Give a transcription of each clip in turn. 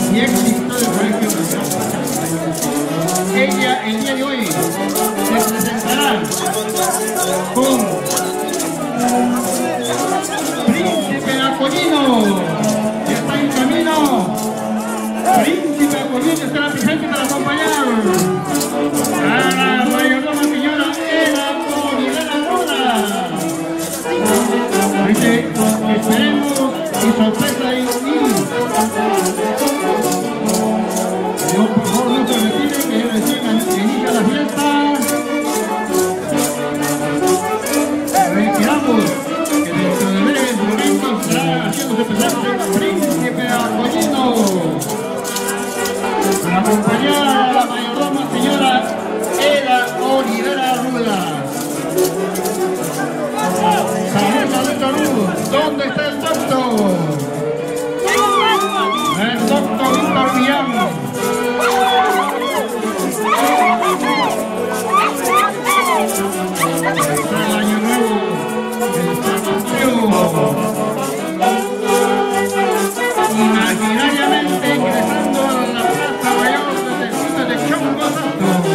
y éxito del Colegio Nacional. Ella el día de hoy se presentará con Príncipe Apollino, que está en camino. Príncipe Apollino estará presente para acompañar a la mayordoma señora Eda Olivera Luna. Esperemos y sorpresa y yo, por favor, no se retire, que yo recién inicia la fiesta. Retiramos que dentro de breves momentos estará haciéndose presente el Príncipe Apollino para acompañar a la mayordoma señora Eda Olivera Rueda. Salud. ¿Dónde está el doctor? El doctor Víctor Villán. El año nuevo del Salvador. Imaginariamente ingresando a la plaza mayor desde el sitio de Chongo Santo.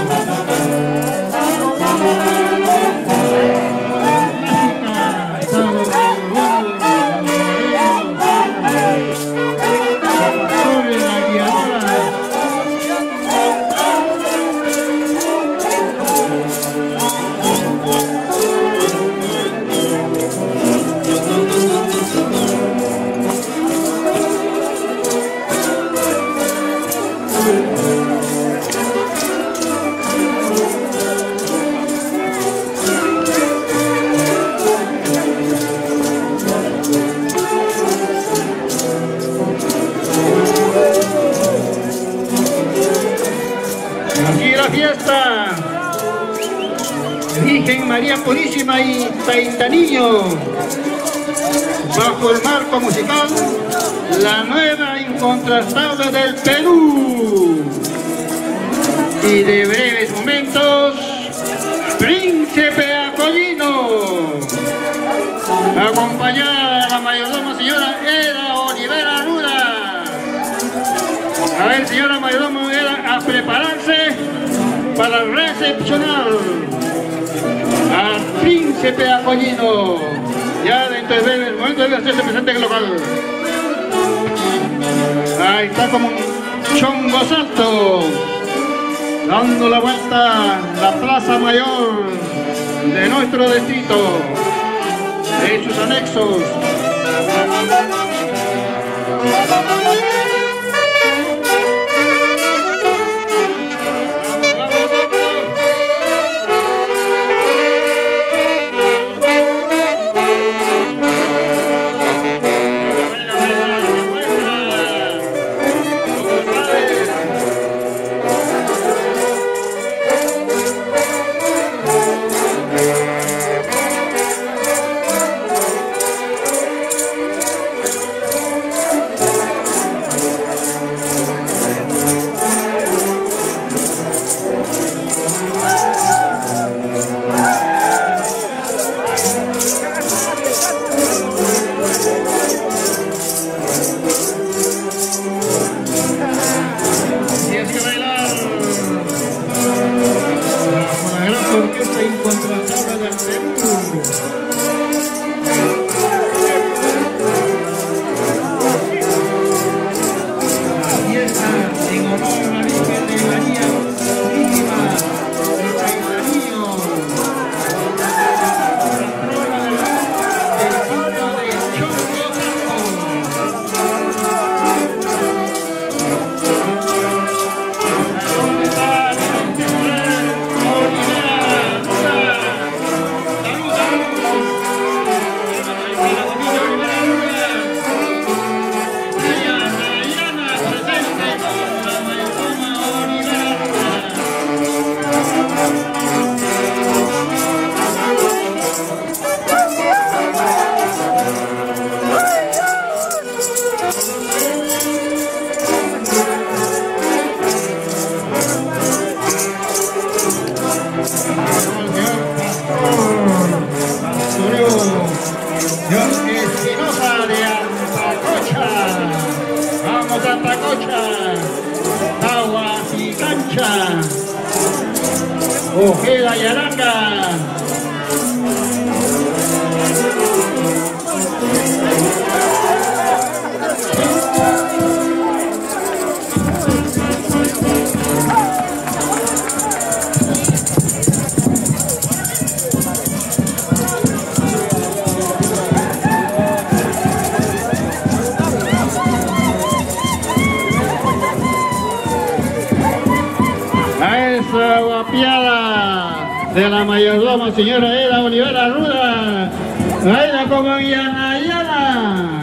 Fiesta Virgen María Purísima y Taitaniño, bajo el marco musical La Nueva Incontrastable del Perú. Y de breves momentos, Príncipe Apollino, acompañada a la mayordoma señora Eda Olivera Ruda. A ver, señora mayordoma Eda, a prepararse para recepcionar al Príncipe Apollino. Ya dentro de breves momentos debe hacerse presente en el local. Ahí está como un chongo salto, dando la vuelta la plaza mayor de nuestro distrito, de sus anexos. como Santa Cocha, Aguas y Cancha, Ojeda y Aranga. Guapiada de la mayordoma señora Eda Olivera Ruda, baila como Yanayana.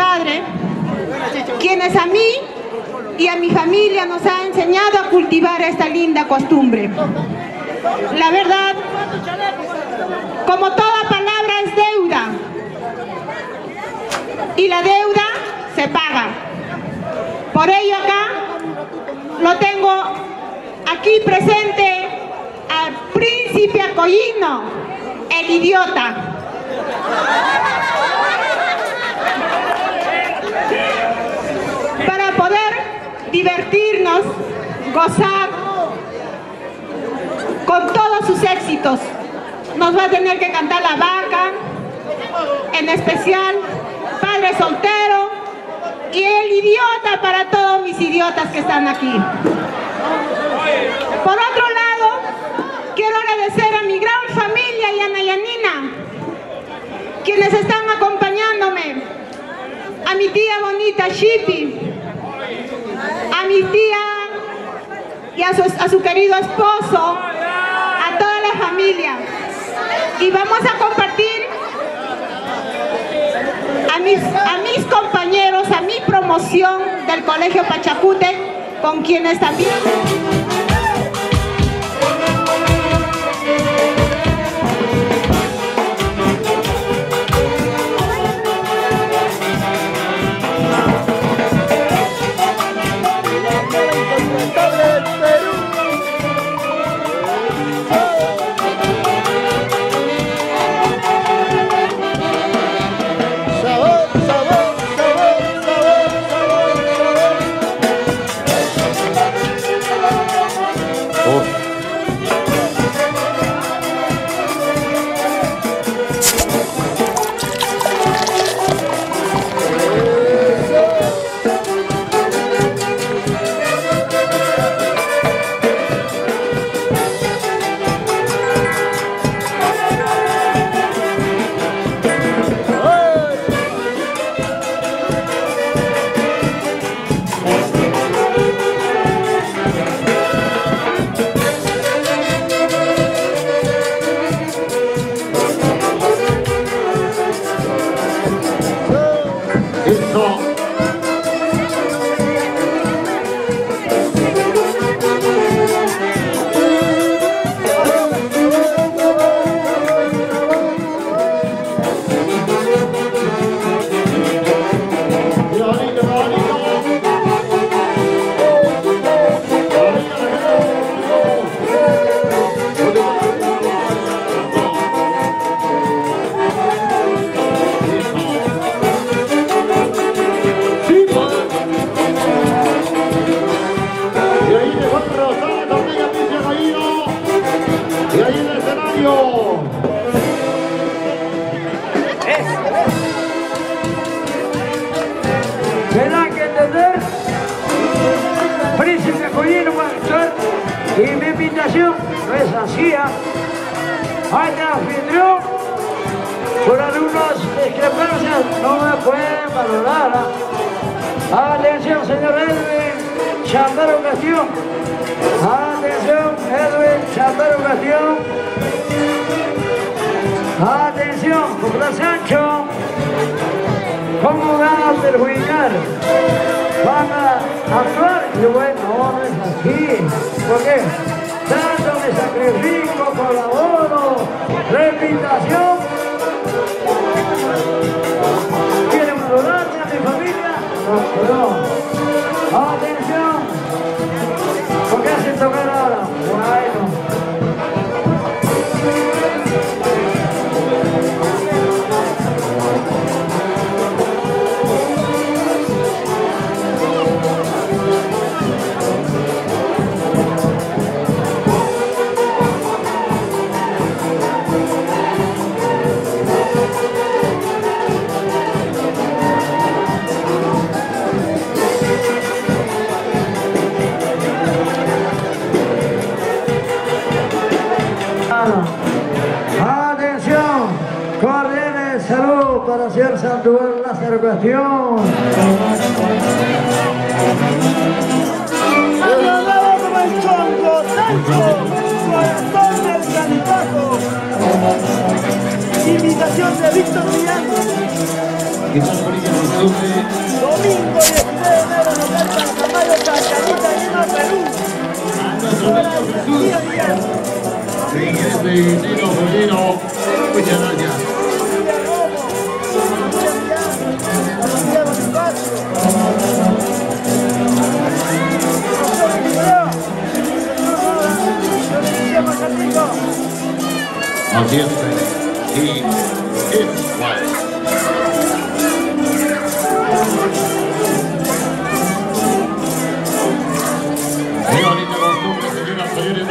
padre, quienes a mí y a mi familia nos han enseñado a cultivar esta linda costumbre. La verdad, como toda palabra es deuda, y la deuda se paga. Por ello acá lo tengo aquí presente al príncipe Acollino, el idiota. Para poder divertirnos, gozar con todos sus éxitos, nos va a tener que cantar La Vaca, en especial Padre Soltero y El Idiota para todos mis idiotas que están aquí. Por otro lado, quiero agradecer a mi gran familia Yana Yanina, quienes están acompañándome, a mi tía bonita Shipi, a mi tía y a su querido esposo, a toda la familia. Y vamos a compartir a mis compañeros, a mi promoción del Colegio Pachacútec, con quienes también... Tendrán que entender, príncipe Acollino Marchar, y mi invitación no es así. Hay de anfitrión, por algunas discrepancias no me pueden valorar. Atención, señor Edwin Chambero Castillo. Atención, Edwin Chambero Castillo. Atención, Copla Sancho. ¿Cómo van a perjudicar? ¿Van a actuar? Y bueno, no es así. ¿Por qué? Tanto me sacrifico, colaboro, repitación. ¿Quieren valorarme a mi familia? No, perdón. Atención. ¿Por qué hacen tocar ahora? Bueno. Atención, coordine salud para hacer Sandoval la cercación. Como el chongo, tanto, corazón del cantaco. Invitación de Víctor Millán. Domingo 19 de enero, local Cancamayo, Cachanita, Lima, Perú. Muchas gracias. Así es. Y es guay. Qué bonita costumbre, señoras y señores.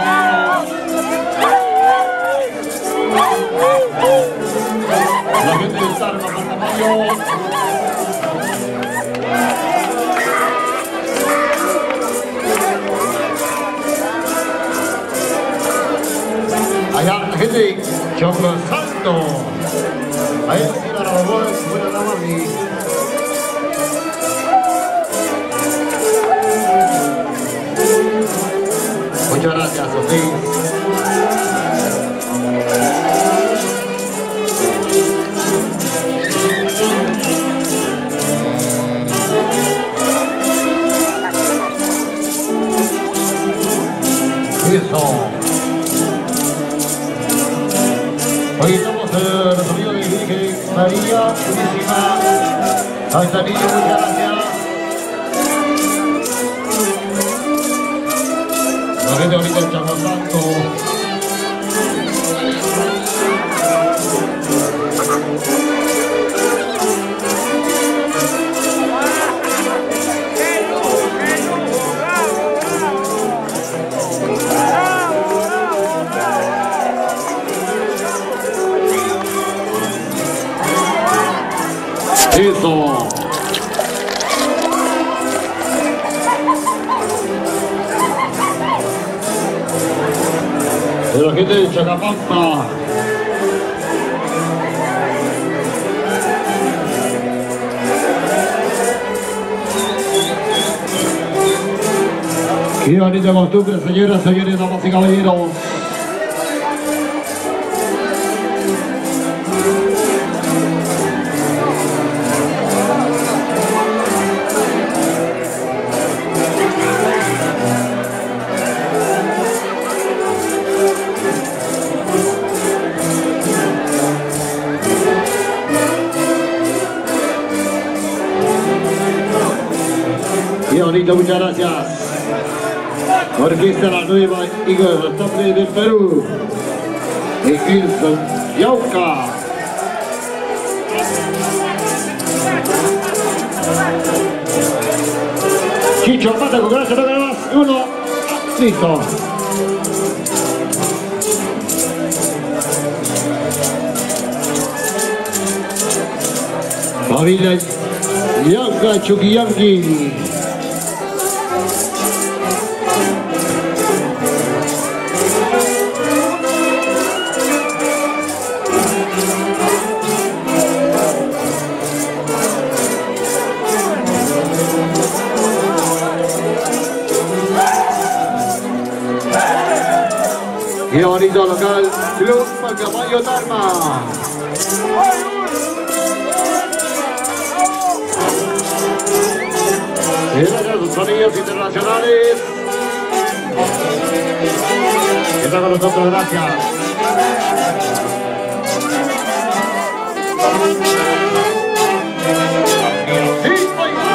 La gente del Tarma, Cancamayo. Allá la gente de Choclo Santo. Ahí está la buena dama y muchas gracias, Sofía. Eso. Hoy estamos en los amigos de Virgen María Purísima. Ahí está, niño, muchas gracias. La gente ahorita en Choclo Santo. Eso. De la gente de Chacapampa. Qué bonita costumbre, señoras, señores, damas y caballeros. Qué bonito, muchas gracias. Orquesta La Nueva Igor, Estable del Perú. Egilson Yauca. Chicho, pata con gracia, no más. Uno. Listo. Familia Yauca Chuquillanqui. Qué bonito local, Club Cancamayo Tarma. Gracias a sus sonidos internacionales. Que está con nosotros, gracias. Sí, oiga.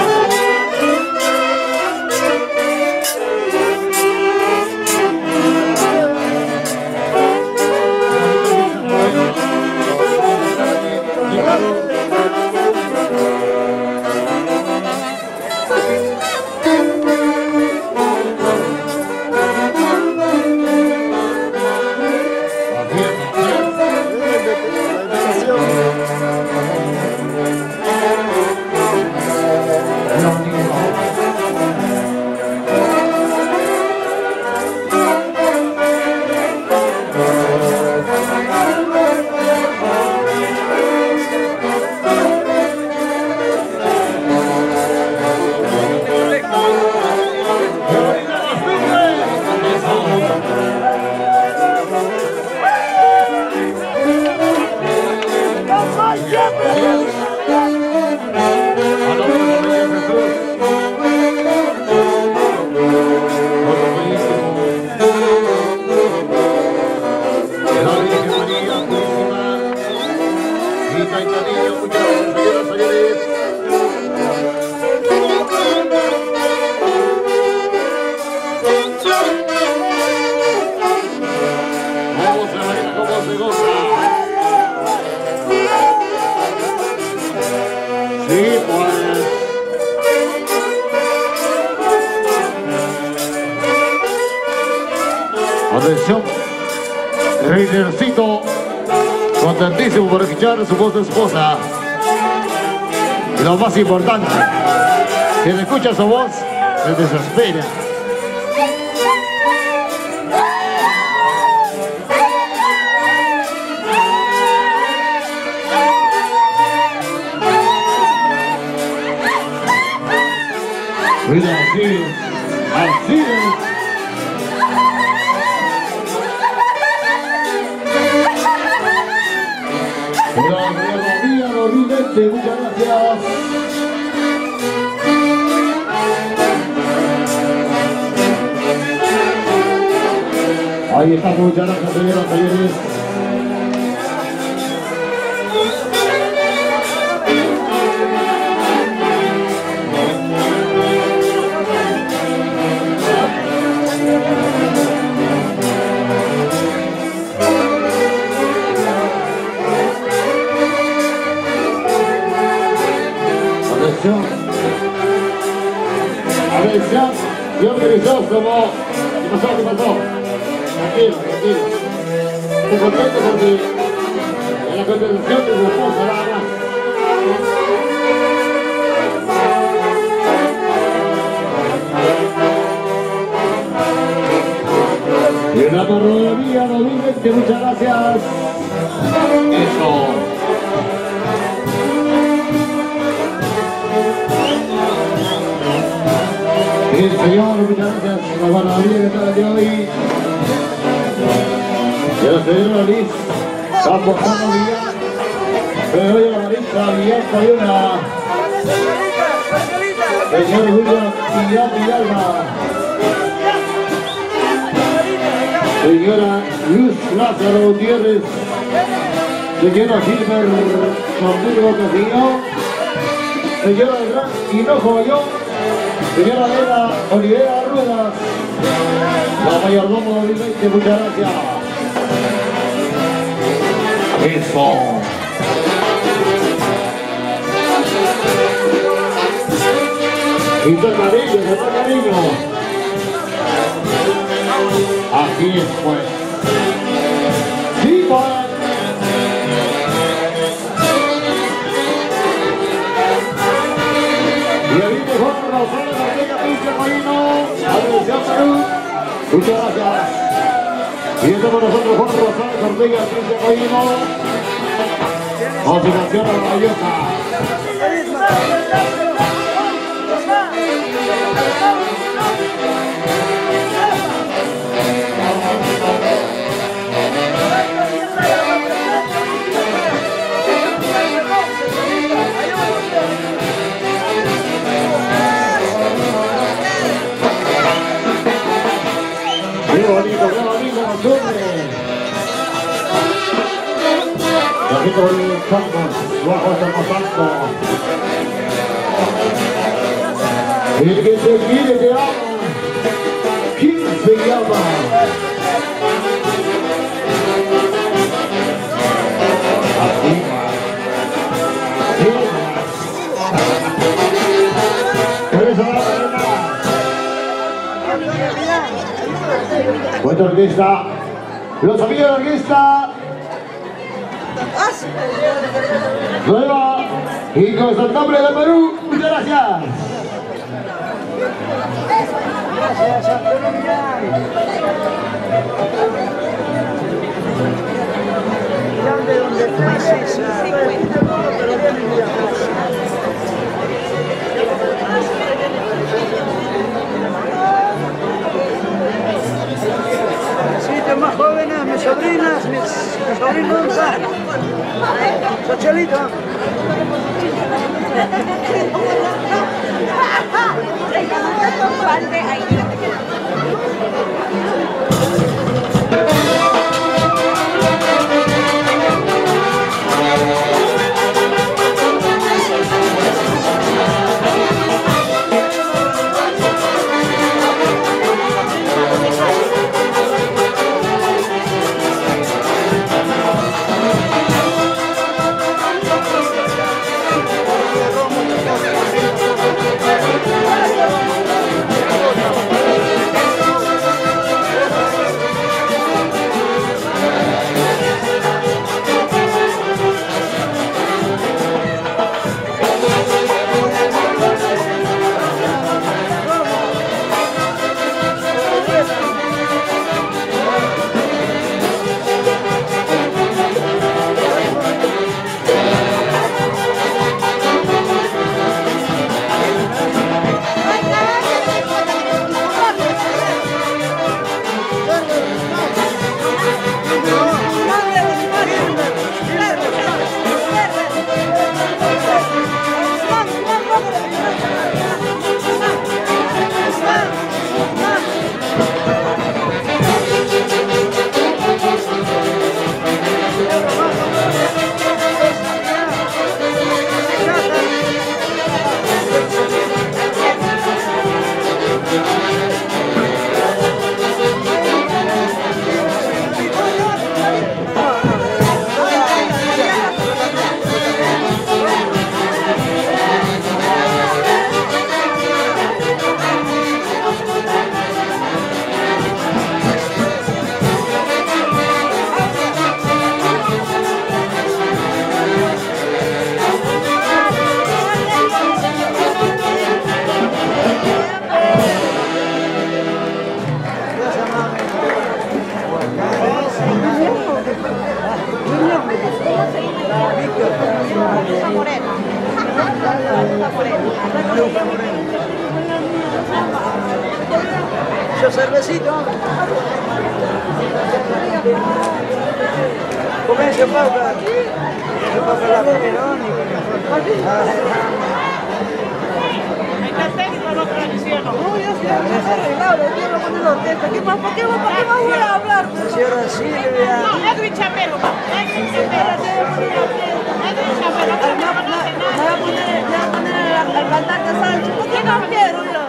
Juárez. Atención, Reinercito, contentísimo por escuchar su voz de esposa. Y lo más importante, quien escucha su voz se desespera. Mira, así es. Muchas gracias. Ahí está, muchas gracias, señoras y señores. Atención, señor Crisóstomo. ¿Qué pasó? ¿Qué pasó? Tranquilo, tranquilo. Estoy contento porque en la contestación de su esposa nada más. Y en la parroquia 2020, muchas gracias. Eso. Sí, señor, muchas gracias a la ganadería que está aquí hoy. Y a la señora Liz Campos Villán. Pero hoy a la Marisa Villán Fayona. Señor Julio Villalba. Señora Luz Lázaro Gutiérrez. Señora Gilbert Monturgo Castillo. Señora Gran Hinojo Bayón. Señora Elena Olivera Ruedas, la mayordomo 2020, muchas gracias. Eso. Y todo cariño. Aquí es pues. Sí, pues. Y ahí mejor Rosario Ortega Pinche Marino, Atención Perú, muchas gracias. Y esto con nosotros Juan Rosario Ortega Pinche Marino, motivación maravillosa. Qué bonito, costumbre. Y aquí con el Campos, bajo Termosanto. El que se quiere te ama. ¿Quién se llama? Así más. Buena orquesta, los amigos de la orquesta Nueva y Constantable de Perú, muchas gracias. Gracias, Antonio. De donde traes más jóvenes, mis sobrinas, mis sobrinos, Socialito. Yo cervecito. Comienza Pauca. Se pasa la Perón y ¿Por qué voy a hablar? Señora Silvia. Edwin Chapero. Me voy a poner al cantante Sánchez. ¿Por qué no quiero yo?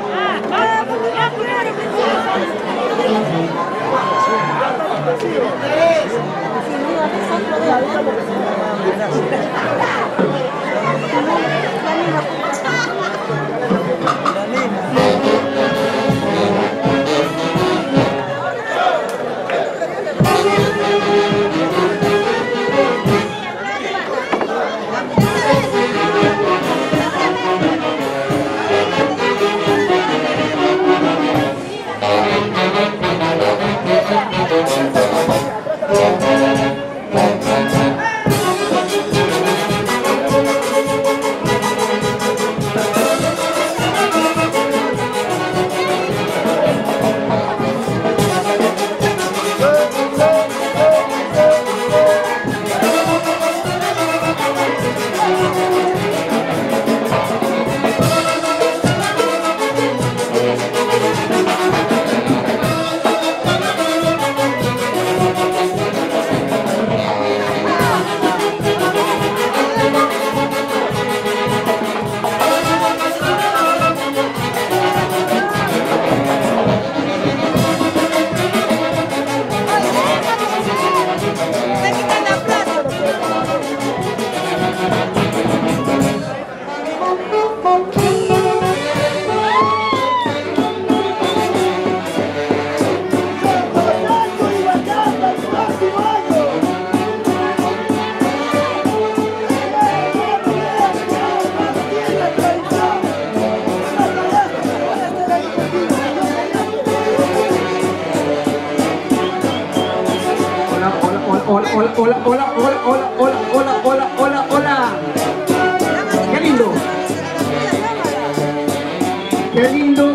Hola. Qué lindo. Qué lindo.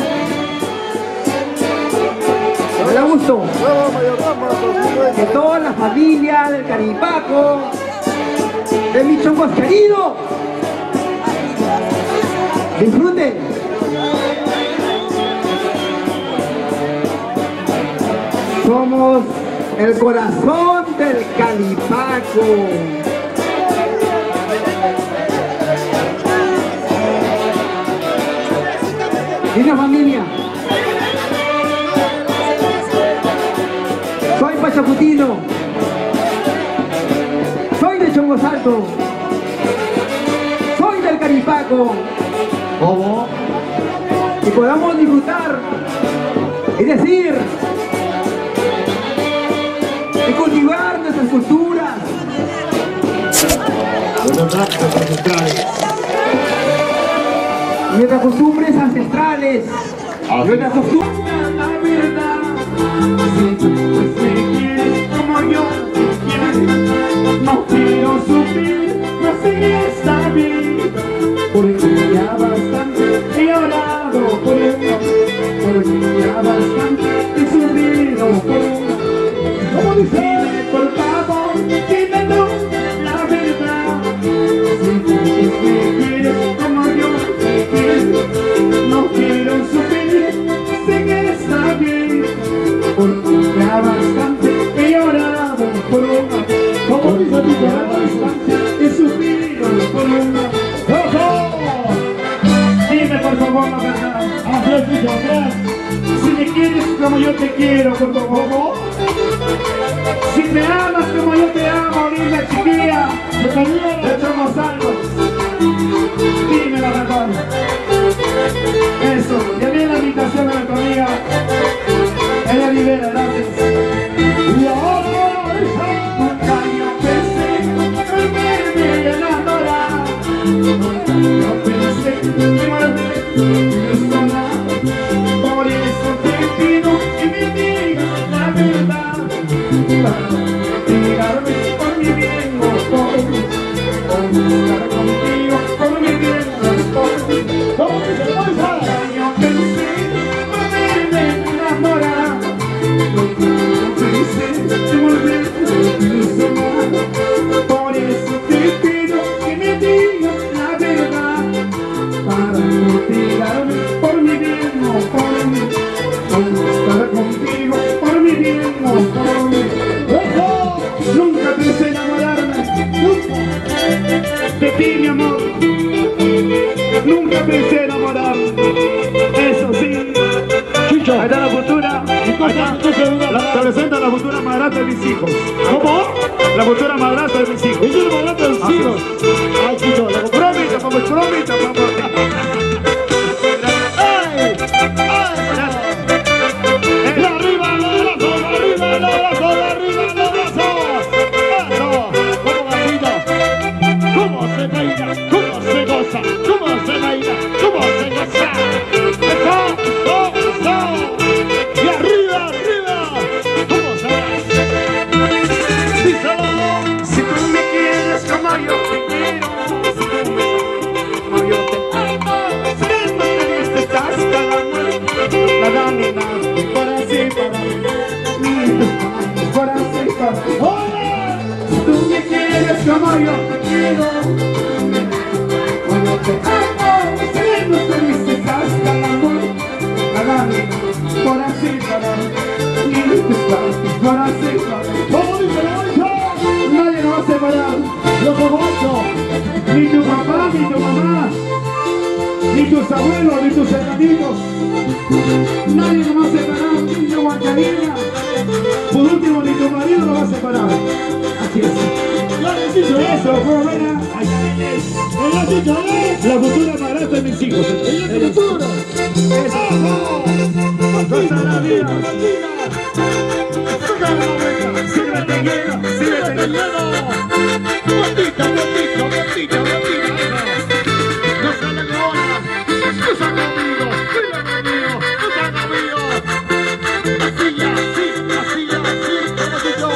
Me da gusto que toda la familia del Caripaco, de mis chongos queridos, disfruten. Somos el corazón del Caripaco. Linda familia. Soy pachacutino. Soy de Chongos Alto. Soy del Caripaco. ¿Cómo? Y podamos disfrutar y decir y cultivar nuestras culturas, nuestras costumbres ancestrales, nuestras costumbres. La verdad, si tú pues me quieres como yo quieres, no quiero sufrir, no sé está bien, porque ya bastante he orado por esto, porque ya bastante he sufrido por esto. Como dime por favor, dime tú la verdad, si tú pues me quieres como yo favor, la verdad. Si me quieres como yo te quiero, por favor. Si me amas como yo te amo, linda chiquilla, te somos algo. Dime la verdad. Eso, ya viene la invitación a tu amiga. Ella libera, gracias. Y ahora, nunca yo pensé volverme a enamorar. Nunca yo pensé volverme a ilusionar. Por eso te pido que me digas la verdad. Para tirarme por mi bien o por mí. Por estar contigo por mi bien o por mí. ¿Cómo que se puede usar? Yo pensé volverme a enamorar. Nunca yo pensé volverme a ilusionar. Por eso te pido que me digas la verdad. Para no tirarme por mi bien o por mí. Por estar contigo por mi bien o por mí. Nunca pensé enamorarme, nunca, de ti, mi amor. Nunca pensé enamorarme, eso sí. Chicho, ahí está la futura. Te presenta la futura madrastra de mis hijos. ¿Cómo? La futura madrastra de mis hijos. ¿Es la madrastra de mis hijos? Ay, Chicho, bromita, vamos, bromita, vamos. Como yo te quiero, cuando te amo, seremos felices hasta la muerte. Hágame por así para ni tus partes, por así para. ¿Cómo dice la bolsa? Nadie nos va a separar, los ocho, ni tu papá, ni tu mamá, ni tus abuelos, ni tus hermanitos. Nadie nos va a separar, ni tu guancarina. Por último, ni tu marido nos va a separar. Así es. Eso, ¿cómo ven? La futura madrastra de mis hijos. ¡El futuro! ¡Eso! ¡Cosa la vida! ¡Síguete lleno! ¡Síguete lleno! ¡Botita, botita, botita, botita! ¡No salen ahora! ¡No se han comido! ¡Cuida conmigo! ¡No se han comido! ¡Así ya! ¡Sí! ¡Así ya! ¡Sí! ¡Botito!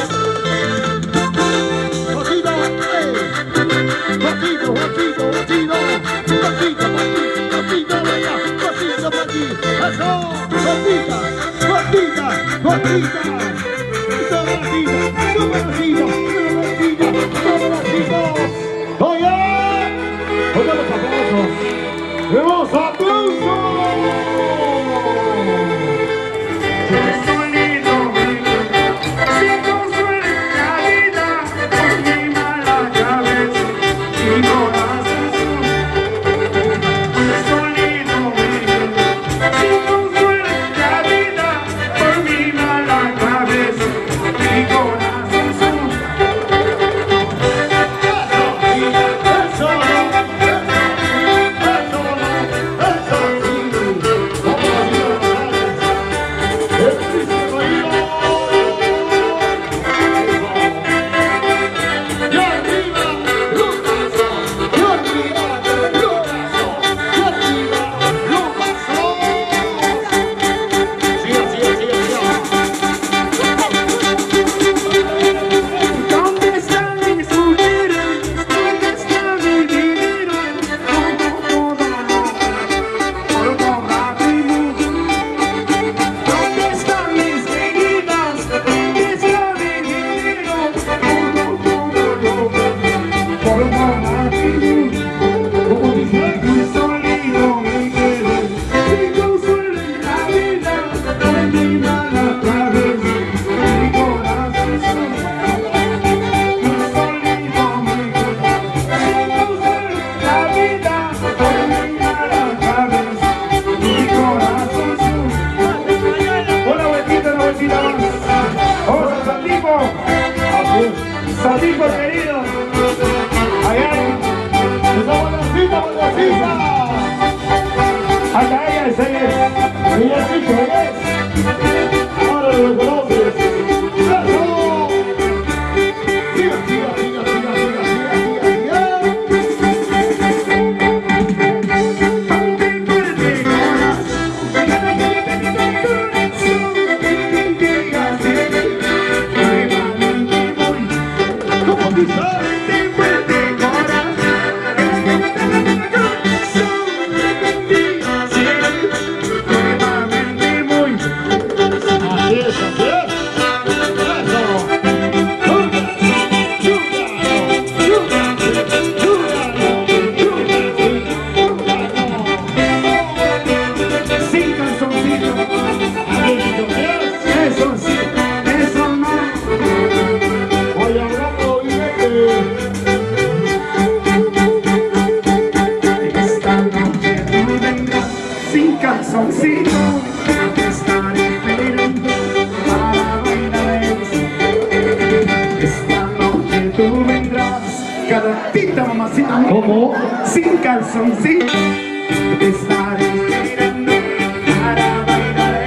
Botito, botito, botito, botito, botito, vaya, botito, botito, eso, botita, botita, botita, eso, botita, eso, botita, eso, botita, oye, oye los aplausos, ¡los aplausos! ahí es. Ahí es, hijo, ahí es. Ahora lo conoces. ¡Eso! Siga, siga, siga, siga, siga, siga, ¿Cómo? Sin calzoncito te estaré esperando para bailar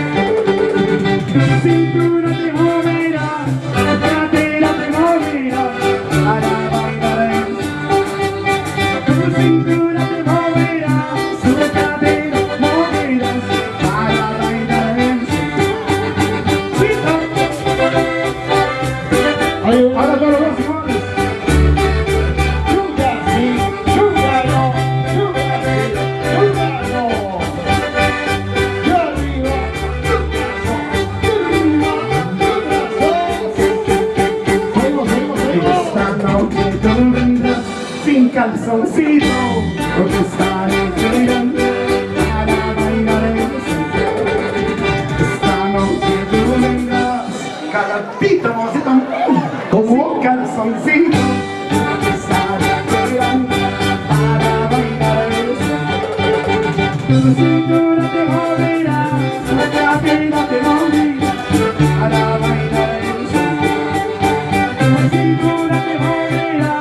tu cintura te moverá, tu cadera te moverá para bailar tu cintura te moverá, su cadera moverás para bailar ahora todos los iguales. Calzoncito, porque estaré esperando para bailar esta noche tú vendrás, cada pito mocito, como calzoncito, porque estaré esperando para bailar tu cintura te moverá, tu cadera te moverá para bailar tu cintura te moverá.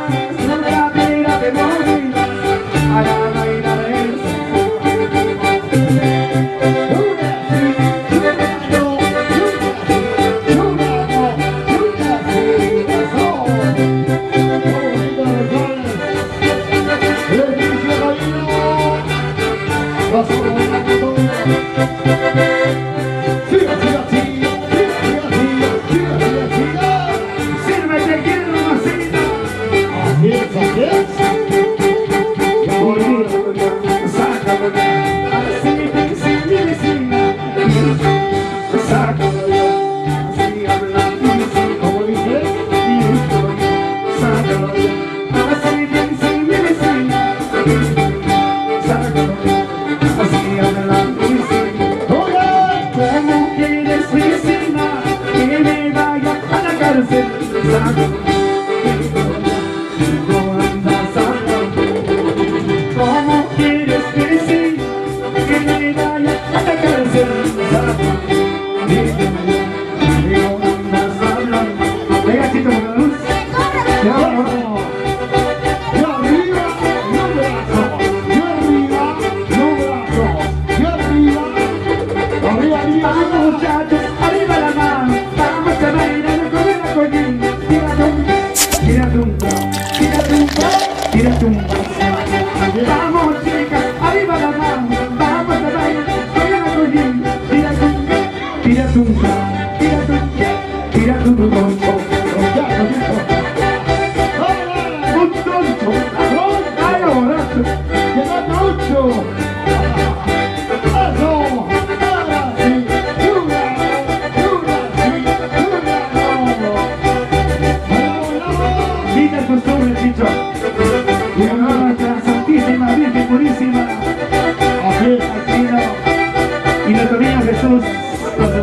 Y nuestro niño Jesús nos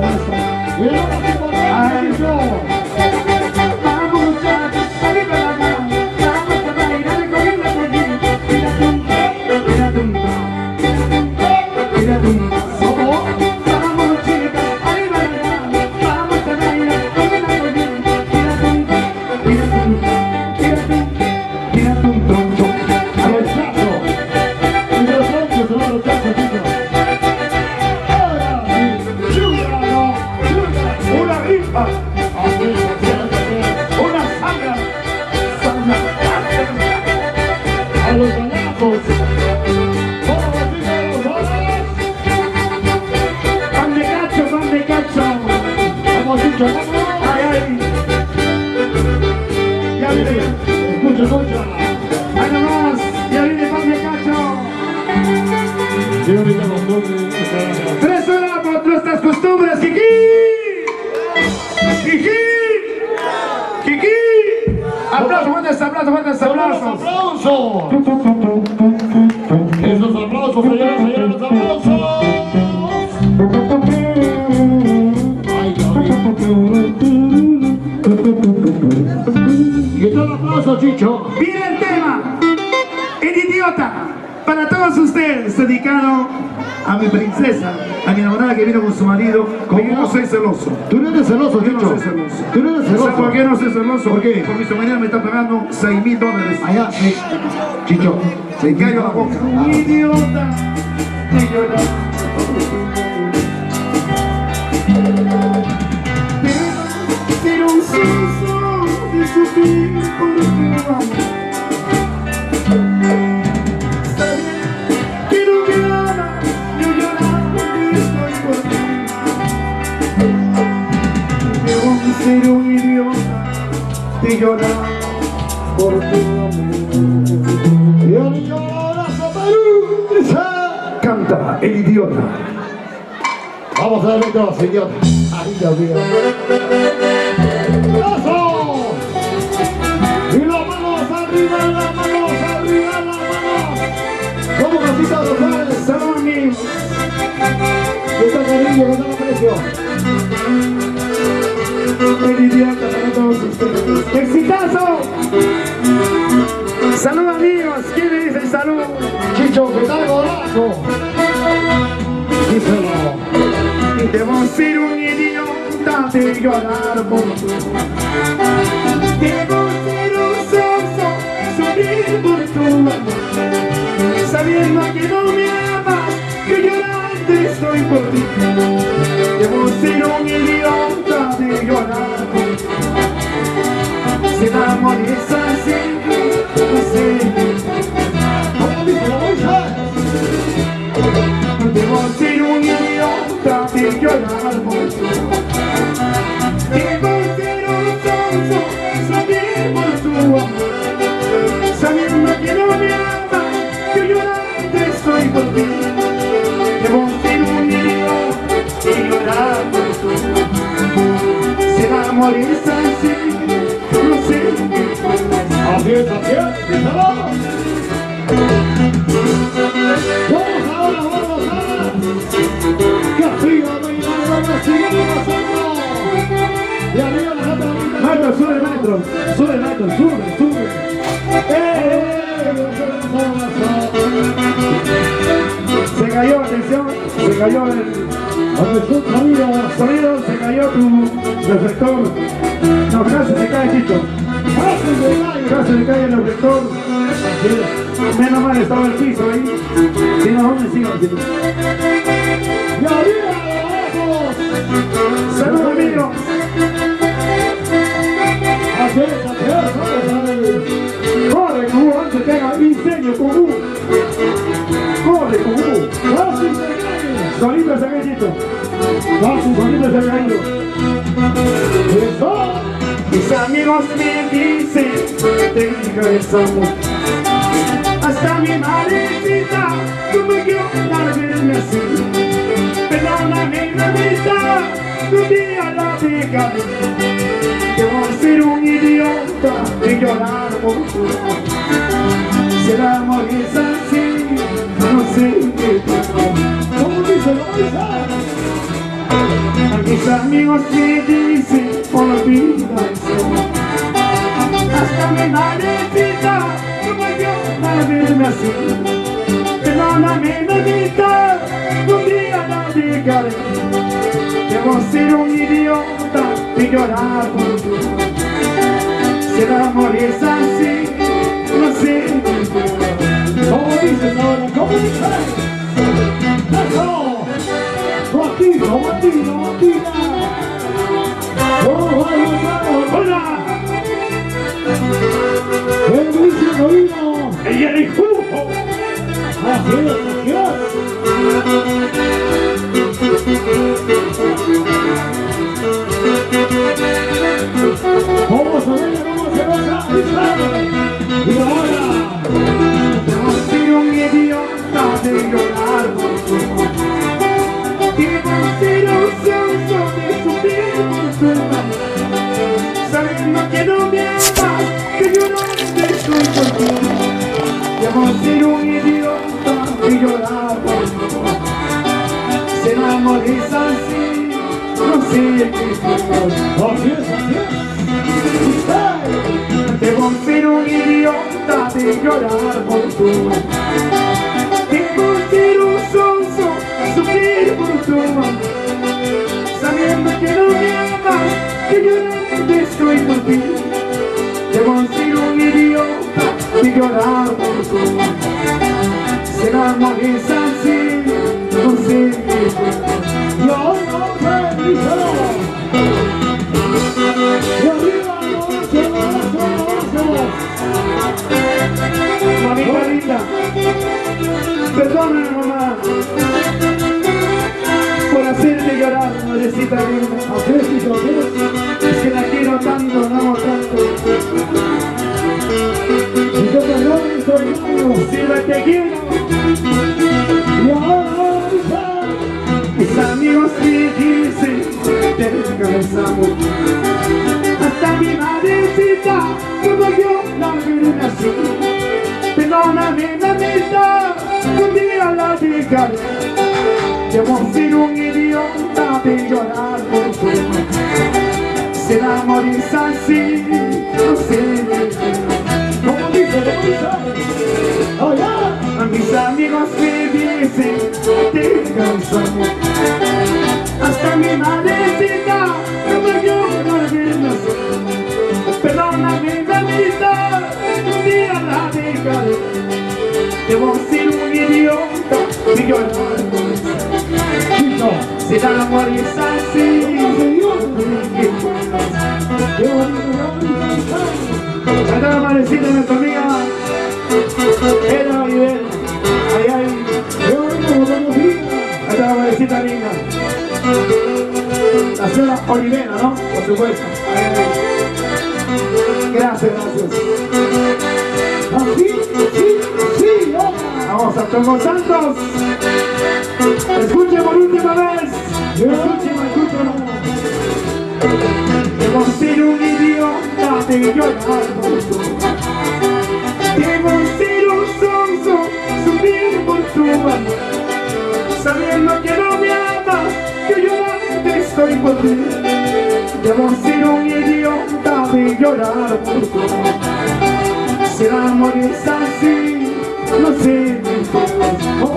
demuestra. ¡Ay, no! Vamos muchachos, arriba la mano, vamos a bailar con la colina. Tira tumba, tira tumba. Vamos chicas, arriba la mano, vamos a bailar con la colina. Tira tumba, tira tumba, tira tumba, tira tumba. A los brazos, y los brazos, a los brazos, chicos. Chicho, Ay, ay. Ya viene. escucha, escucha. Ahí nomás. Ya viene papi Cacho. Yo ahorita los nombres. 3 horas por nuestras costumbres, Kiki. Kiki. Kiki. Aplausos, fuertes aplausos, fuertes aplausos. ¡Aplausos! Esos aplausos, señoras y señores, aplausos. Ay, ¿qué tal aplauso, Chicho? Viene el tema, el idiota, para todos ustedes, dedicado a mi princesa, a mi enamorada que vino con su marido, porque yo no soy celoso. Tú no eres celoso, Yo no Chicho. soy celoso. Tú no eres ¿Sabes celoso. por qué no soy celoso? ¿Por qué? Porque su marido me está pagando $6,000. Allá, Chicho. Se cayó la boca. Un idiota, te llora. Pero un suso de sufrir por tu amor. Que no me ama, yo llorando estoy por ti. Debo ser un idiota de llorar por tu amor. Y el niño abrazo, Perú. Canta el idiota. Vamos a ver los señor. Ay, Dios mío. ¡Eso! Y las manos arriba, las manos arriba, las manos. Como Casita Rosales. Salud, amigos. ¿Qué tal, cariño? ¿Qué tal, aprecio? El idiota para todos ustedes. ¡Exitazo! Salud, amigos. ¿Quién le dice salud? Chicho, ¿qué tal, golazo? Díselo. Debo ser un idiota de llorar por tu amor. Debo ser un sonso, sufrir por tu amor. Sabiendo que no me amas, que llorando estoy por ti. Debo ser un idiota de llorar por tu amor. Si el amor es así, no sé. ¿Cómo dice la bolsa? Debo ser un idiota de llorar por tu amor. Debo ser un sonso, sufrir por tu amor. Sabiendo que no me amas, que llorando estoy por ti. Debo ser un idiota de llorar por tu amor. Si el amor es así, no sé qué puedo hacer. Así es, díselo. Vamos ahora, vamos ahora. Que siga bailando, que siga pasando. Y arriba la gata bonita. Maestro, sube, maestro. Sube, maestro, sube, sube. Se cayó, atención, se cayó el sonido, se cayó tu reflector. No, casi se cae, Chicho. Casi se cae el reflector. Menos mal estaba el piso ahí. Si no, ¿dónde sigo? Y arriba, abajo. Salud, amigos. Así es. Corre, Cubu, antes que haga incendio, Cubu. Corre, Cubu. Casi se cae. Solito se cae, Chicho. Solito se cae. Eso. Mis amigos me dicen que tengo esa amor. Hasta mi madrecita no me quiero verme así. Perdóname, mamita, un día la dejaré. Debo ser un idiota de llorar por tu amor. Si el amor es así, no sé qué pasa. ¿Cómo dice la bolsa? Mis amigos me dicen, olvida eso. Hasta mi madrecita no me dio verme así. Perdóname, mamita, un día la dejaré. Debo ser un idiota de llorar por tu amor. Si el amor es así, no sé qué puedo. ¿Cómo dices ahora? ¿Cómo dices? ¡Eso! ¡Matino, matino, matina! ¡Vamos, vamos, vamos! ¡Hola! ¡Bendición, Novino! ¡Ella es justo! Así es, así es. llorar por tu amor. Debo ser ocioso de sufrir por tu amor, sabiendo que no me amas, que yo no estoy por ti. Debo ser un idiota y llorar por tu amor. Si el amor es así, no sé qué hacer. Así es, así es. Debo ser un idiota de llorar por tu amor. Debo ser un sonso, sufrir por tu amor, sabiendo que no me amas, que yo no estoy por ti. Debo ser un idiota de llorar por tu amor. Si el amor es así, no sé qué hacer. Yo no sé ni solo. Y arriba no se va. Mamita linda, perdóname mamá por hacerte llorar, madrecita linda. Es que la quiero tanto, la amo tanto. Y yo perdóname, soy hermano, si la te quiero. Y ahora mis amigos me dicen, te regresamos. Hasta mi madrecita, como yo la veré así. Perdóname, mamita, un día la dejaré. Debo ser un idiota de llorar por tu amor. Si el amor es así, no sé. ¿Cómo dice? Oh, yeah. A mis amigos me dicen, te cansamos. Hasta mi madrecita, como yo la veré así. Perdóname, mamita, un día la dejaré. Debo ser un idiota y llorar por eso. Si el amor es así, canta la madrecita de nuestra amiga Eda Oliver. Ay, ay. Canta la madrecita linda. La señora Olivera, ¿no? Por supuesto. Ay, ay. Gracias, gracias. Vamos a Todos Santos. Escuchen por última vez. Escuchen. Debo ser un idiota de llorar por tu amor. Debo ser un sonso, sufrir por tu amor, sabiendo que no me amas, que yo no estoy por ti. Debo ser un idiota de llorar por tu amor. Si el amor es así, no sé qué hacer.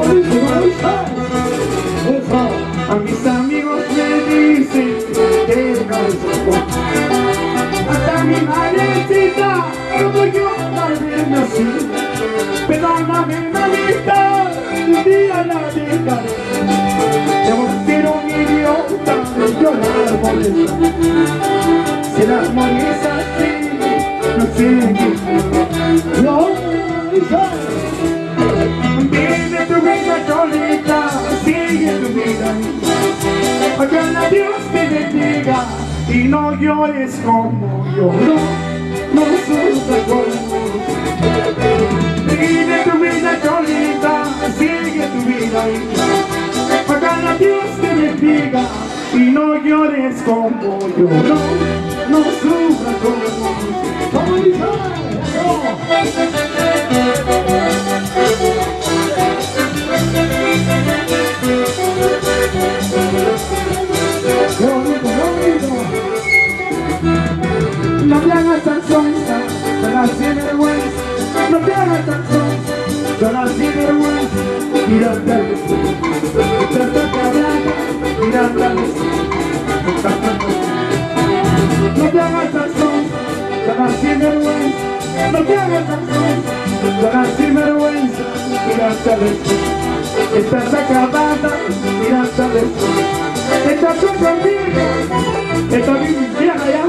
A mis amigos me dicen que cansamos. Hasta mi madrecita, como yo la veré así. Perdóname, mamita, un día la dejaré. Debo ser un idiota de llorar por eso. Si el amor es así, no sé qué hacer. Vive tu vida solita, sigue tu vida. Ojalá Dios te bendiga y no llores como yo. No sufras como yo. Vive tu vida solita, sigue tu vida. Ojalá Dios te bendiga y no llores como yo. No sufras como yo. No te hagas tan sonsa, llorar sin vergüenza. No te hagas tan sonsa, llorar sin vergüenza. Mírate al espejo, estás callada, mírate al espejo. No te hagas tan sonsa, llorar sin vergüenza. No te hagas tan sonsa, llorar sin vergüenza. Mírate al espejo, estás acabada, mírate al espejo. Estás confundida, estás bien vieja ya.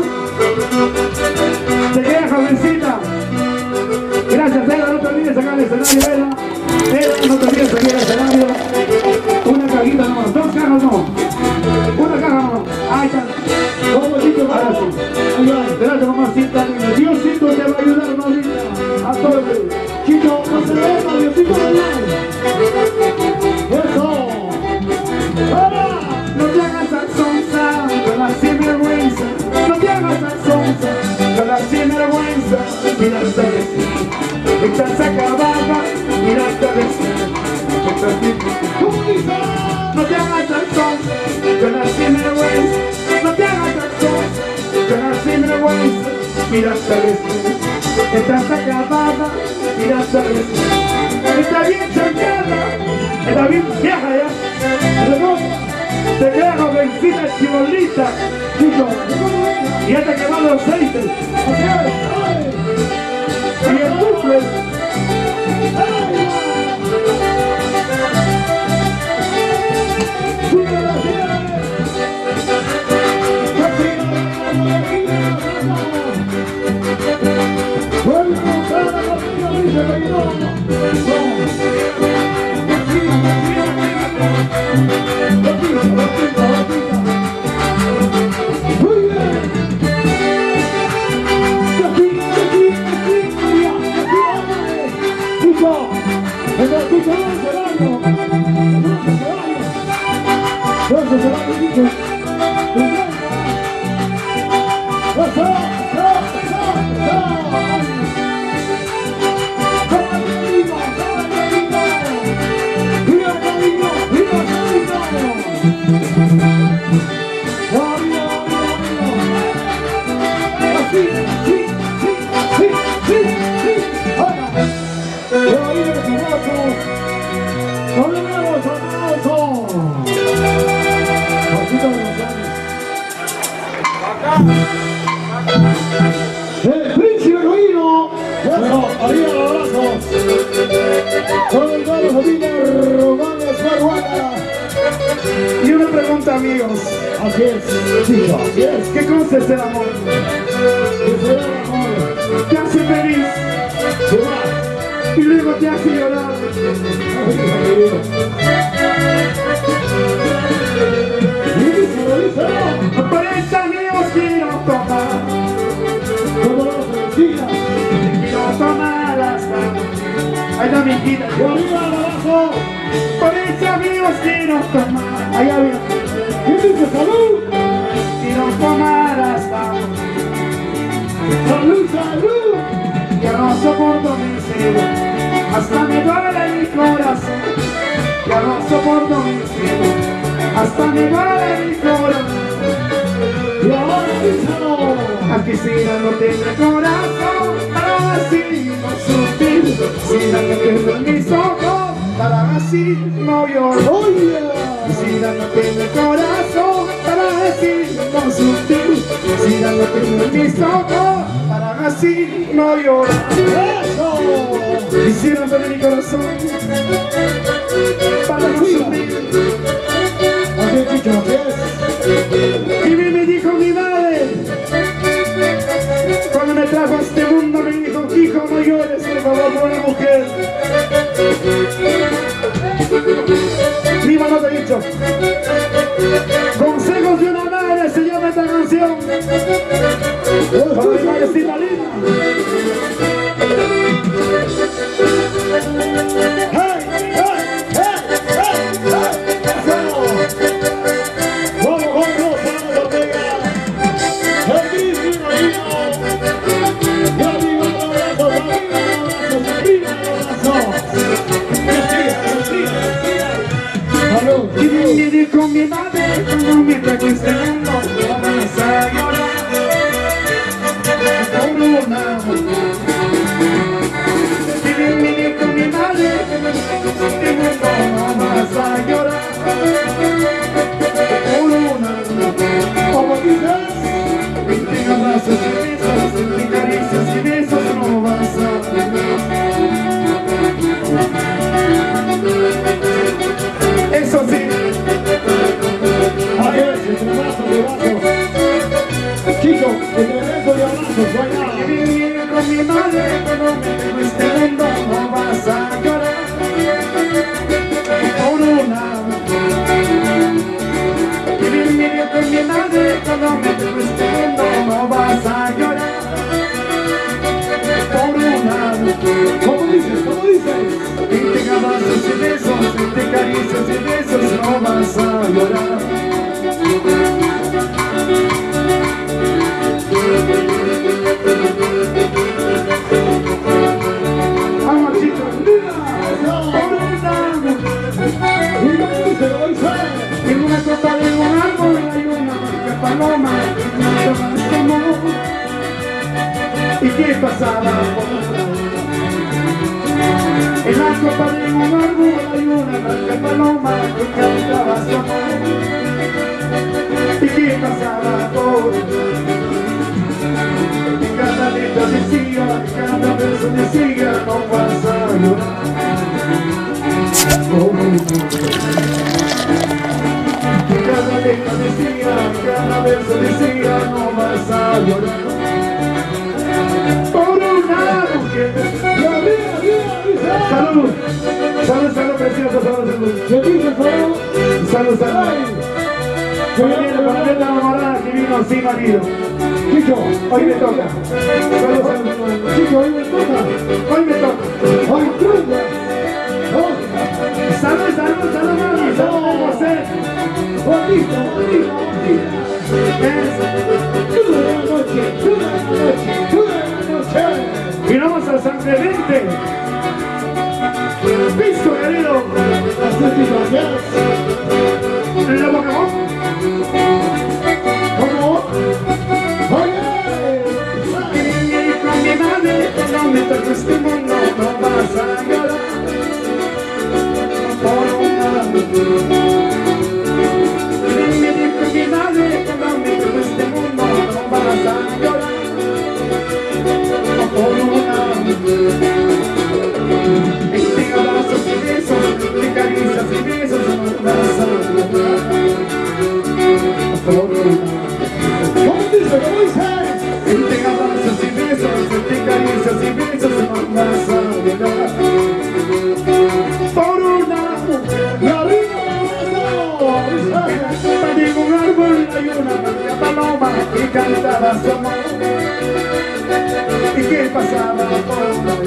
Se queda jovencita. Gracias, Eda, no te olvides sacar el escenario, Eda. Eda, no te olvides sacar el escenario. Una cajita nomás, 2 cajas no. Una caja nomás. Ahí está. Como dicho, ahora sí. Espérate, mamacita linda. Diosito te va a ayudar, mamita. A todos. Chico, no se ve, Diosito de lado. No te hagas tracción, yo nací en vergüenza. No te hagas tracción, yo nací en vergüenza. Mira esta vez, estás acabada. Mira esta vez, está bien chanqueada, está bien vieja ya. Te queda jovencita chibolita, chico. Y ya te quemado el aceite. Y el bucle. El príncipe Coino, eso, arriba los brazos, con el barrio familia Román Esparruana. Y una pregunta, amigos. Así es, chico, así es. ¿Qué cosa es el amor? Que se da el amor, Te hace feliz se va. y luego te hace llorar. Aparece amigos, quiero tomar. Como las vecinas, Quiero tomar hasta. Ahí está mi hijita. y arriba el abrazo. Aparece amigos, quiero tomar. Allá viene. Y dice salud, Quiero tomar hasta. salud, salud. Ya no soporto mi cielo, hasta me duele mi corazón. Ya no soporto mi cielo, hasta me duele mi corazón. Y ahora díselo. A quisiera no tener corazón, para así no sufrir. Quisiera no tener mis ojos, para así no llorar. Oye, Quisiera no tener corazón, para así no sufrir. Quisiera no tener mis ojos, para así no llorar. eso. Quisiera tener mi corazón para no sufrir. Así es, chico, así es. Y me dijo mi madre, cuando me trajo a este mundo, me dijo: hijo, no llores, por favor, por una mujer. Mi mamá te ha dicho. Consejos de una madre se llama esta canción. Para mi madrecita linda. ¡Hey, hey, hey, hey, hey! ¡Eso! ¡Vamos con Rosa Ortega! ¡El príncipe Coino! ¡Y arriba los brazos, arriba los brazos! ¡Salud! Y me dijo mi madre, cuando me trajo este mundo, vamos a llorar por una mujer. Y me dijo mi madre, este mundo vamos a llorar por una mujer. ¿Cómo dices? Entre abrazos y besos, entre caricias y besos no vas a tener. Eso sí. Ahí es, entre brazos y brazos. Chico, entre besos y abrazos, no hay nada. Y vivir con mi madre, cuando me dijo este mundo no vas a llorar por una mujer. En una copa de un árbol hay una blanca paloma que cantaba su amor. ¿Y qué pasaba por la En la copa de un árbol hay una blanca paloma que cantaba su amor. ¿Y qué pasaba por Y cada letra decía, cada verso decía, no vas a llorar. Cada letra decía, cada verso decía, no vas a llorar. Por una mujer. Salud, salud, salud, precioso, salud, salud. Salud, salud. Muy bien, para la enamorada que vino sin marido. Chico, hoy me toca. Salud, salud. Chico, hoy me toca. Hoy me toca. Hoy truca. Salud, salud, salud, mami. Salud, José. Bonito, bonito, bonito. Toda la noche, toda la noche, toda la noche. Y vamos a San Clemente. Pisco, querido. Las últimas días. ¿La boca? ¿Cómo? Oye. Con mi madre, no me toques tu mundo, no vas a llorar. Por una mujer. Me dijo mi madre que no me toques este mundo, no vas a llorar. Por una mujer. Te abrazos y besos, te caricias y besos, no vas a llorar. Por una mujer. ¿Cómo dice? ¿Cómo dice? Te abrazos y besos, te caricias y besos, no vas a llorar. Por una mujer. Y arriba, de un árbol hay una blanca paloma que cantaba su amor. ¿Y qué pasaba por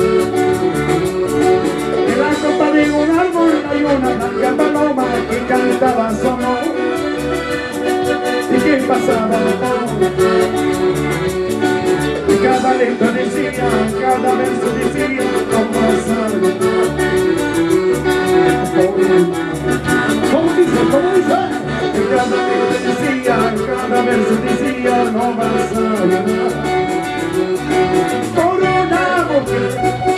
En la copa de un árbol hay una blanca paloma que cantaba su amor. ¿Y qué pasaba por Y cada letra decía, cada verso decía, no pasaba. ¿Cómo dice? ¿Cómo dice? Cada letra decía, cada verso decía, no vas a llorar. Por una mujer.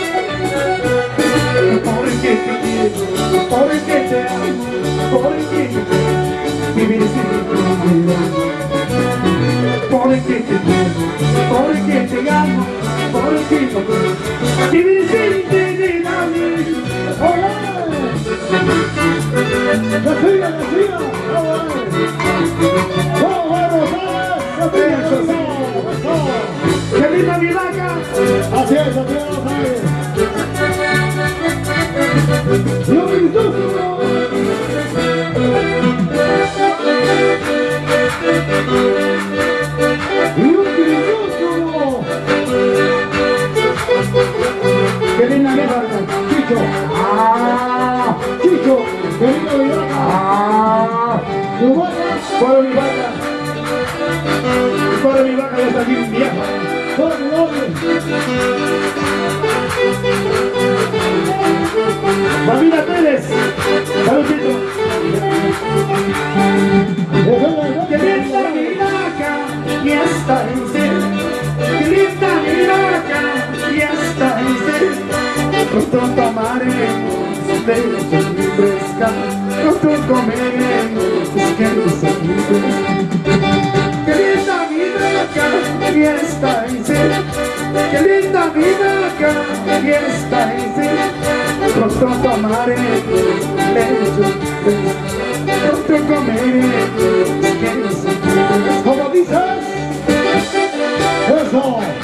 Porque te quiero, porque te amo, porque vivir sin ti. Porque te quiero, porque te amo, porque vivir sin ti. ¡Hola! ¡La siga, la siga! ¡Qué linda mi vaca! Así es, así es. ¡Y un minúsculo! ¡Y un minúsculo! ¡Qué linda mi vaca! ¡Chicho! ¡Ah! ¡Chicho! ¡Qué linda mi vaca! ¡Ah! ¡Tu vaca! ¡Para mi vaca! ¡Para mi vaca ya está bien vieja! ¡Para mi vaca! Familia Pérez, saludito. Que linda mi vaca y está en ser. Que linda mi vaca y está en ser. Pronto tomaremos leche fresca, pronto comeremos queso fresco. Que linda mi vaca y está en ser. Que linda mi vaca y está en ser. Pronto tomaremos leche fresca, pronto comeremos queso fresco. ¿Cómo dices? Eso.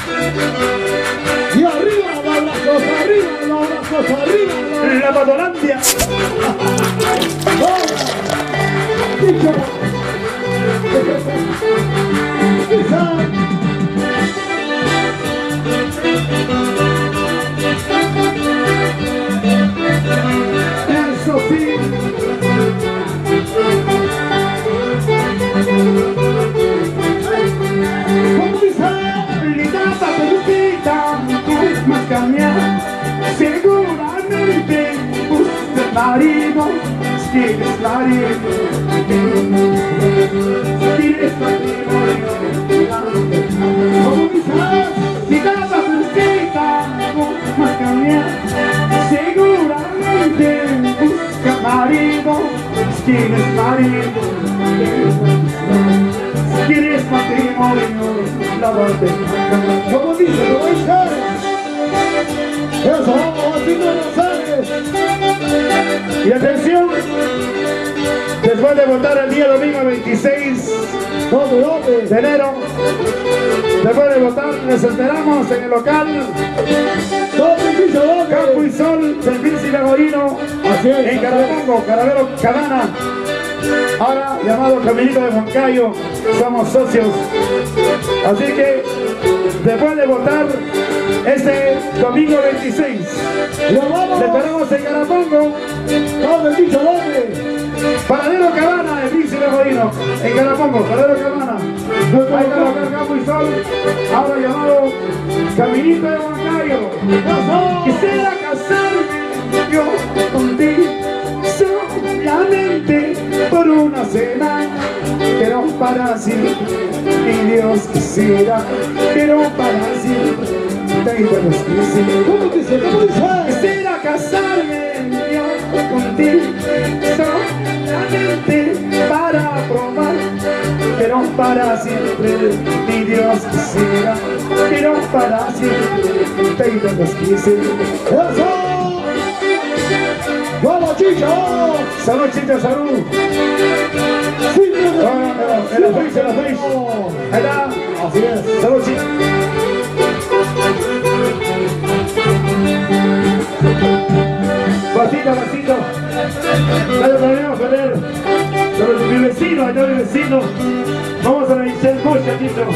Y arriba los brazos, arriba los brazos, arriba. La Padolandia. Dicho. Eso sí. ¿Cómo dice? Linda papeluquita, es más cambiar. Seguramente usted marido, si eres la marido, tienes patrimonio. Si cada fresquita más cambiar, seguramente busca marido. Tienes marido, tienes matrimonio, la parte. ¿Cómo dice? ¿Cómo dice? Eso, vamos, haciendo mensajes. Y atención, después de votar el día domingo 26 de enero, después de votar, les esperamos en el local Campo y Sol del Príncipe Godino, en Carapongo, Caravero Cabana, ahora llamado Caminito de Moncayo. Somos socios, así que después de votar este domingo 26, le esperamos en Carapongo, Paradero Cabana del Príncipe Godino, en Carapongo, Paradero Cabana. Ahí está local Campo y Sol, ahora llamado Caminito de Moncayo. Quisiera casarme yo contigo solamente por una semana, pero para siempre, mi Dios quisiera, pero para siempre, déjanos quisiera. ¿Cómo dice? ¿Cómo dice? Quisiera casarme yo contigo solamente para probar, pero para siempre, mi Dios quisiera, pero para siempre, déjanos quisiera. ¡Eso! ¡Vamos, Chicho! ¡Salud, Chicho, salud! En la frisa, en la frisa. Ahí está. Así es. Salud, Chicho. Vasito, vasito. Dale, podríamos perder. Pero mi vecino, allá mi vecino. Vamos a la Michelle Mocha, Chicho.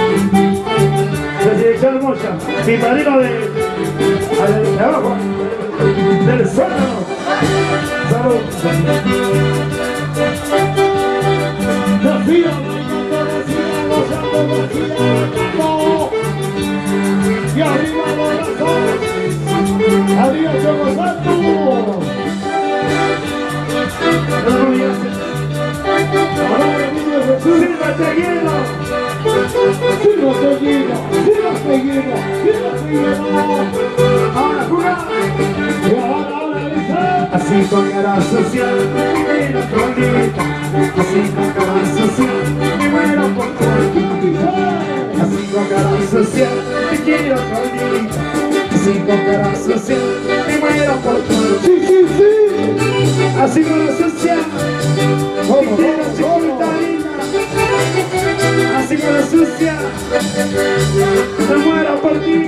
La Michelle Mocha. Mi padrino de abajo. Del sótano. Salud. Nacido, y arriba los brazos, arriba somos santos. Sírvate hielo. Sírvate hielo, sírvate hielo, sírvate hielo. Ahora jugar. Y ahora dice. Así con cara social, mi vida bonita. Así con cara social, me muero por tu vida. Así con cara social, te quiero todita. Así con cara social, me muero por tu vida. Sí, sí, sí. Así con la social, te quiero chiquita linda. Así con la sucia, me muero por ti.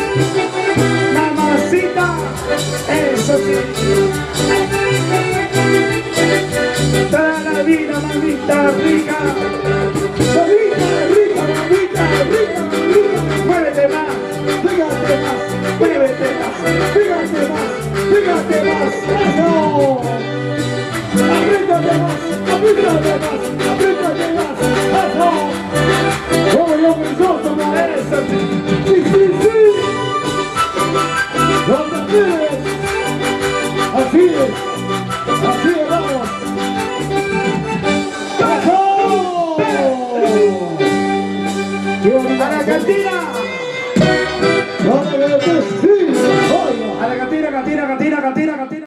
Mamacita, eso sí. Toda la vida, mamita rica. Mamita rica, mamita rica, rica. Muévete más, Fíjate más, muévete más. fíjate más, fíjate más. Eso. Apriétate más, apriétate más, apriétate más. Eso. Como yo pensoso, ¿no? Eso sí. Sí, sí, sí. ¿Dónde quieres? Así es, vamos. ¡Eso! A la cantina. ¿Dónde quieres? Sí, oiga. A la cantina, cantina, cantina, cantina, cantina.